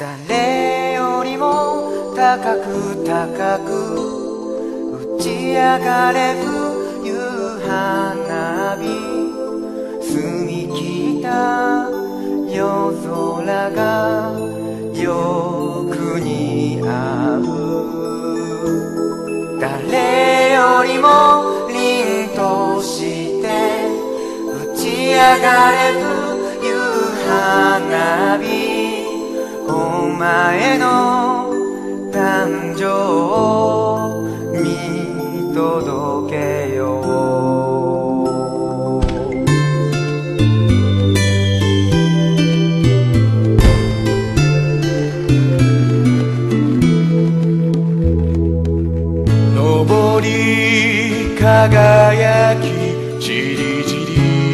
誰よりも高く高く打ち上がれ冬花火、澄み切った夜空がよく似合う。誰よりも凛として打ち上がれ冬花火、お前の誕生を見届けよう。昇り輝きじりじ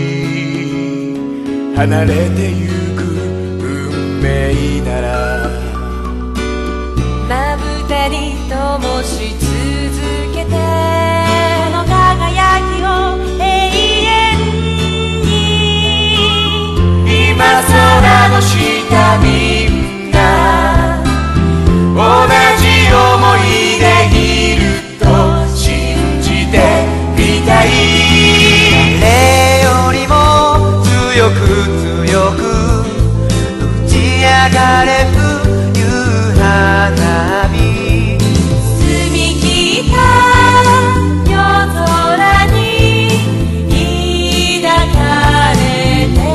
り離れてゆく運命なら、 まぶたに灯し続けてこの輝きを永遠に。 今空の下みんな同じ想いでいると信じてみたい。誰よりも強く強く打ち上がれ冬花火、 澄み切った夜空に抱かれて、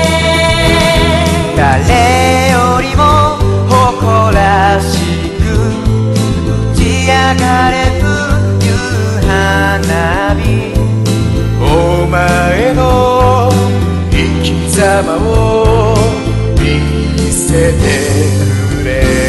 誰よりも誇らしく打ち上がれ冬花火、お前の生き様を見せてくれ。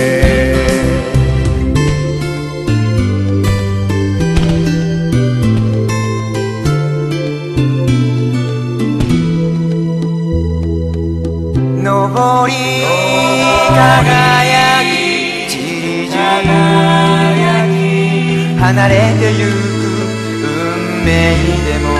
昇り輝きじりじり離れてゆく運命でも、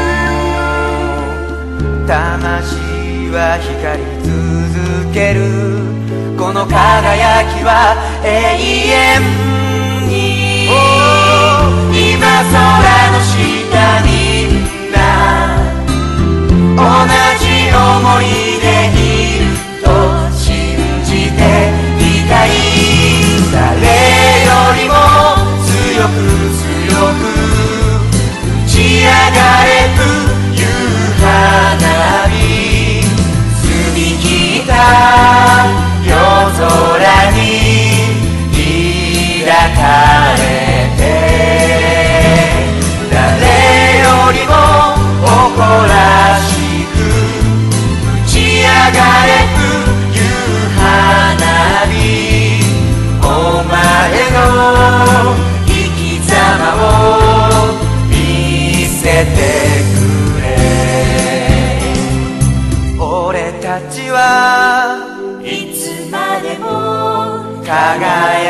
魂は光り続けるこの輝きは永遠に。今空の下にみんな同じ想いでいると信じてみたい。誰よりも強く強く打ち上がれ冬花火、澄み切った夜空に抱かれて、誰よりも誇らしく打ち上がれ冬花火、お前の生き様を見せてくれ。俺たちはいつまでも輝